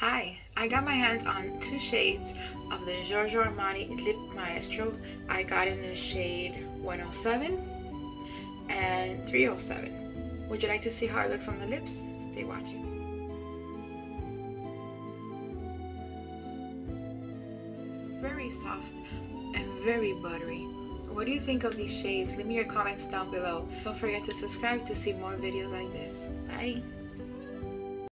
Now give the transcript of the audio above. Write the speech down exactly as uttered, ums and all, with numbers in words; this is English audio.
Hi, I got my hands on two shades of the Giorgio Armani Lip Maestro. I got in the shade one oh seven and three oh seven. Would you like to see how it looks on the lips? Stay watching. Very soft and very buttery. What do you think of these shades? Leave me your comments down below. Don't forget to subscribe to see more videos like this. Bye!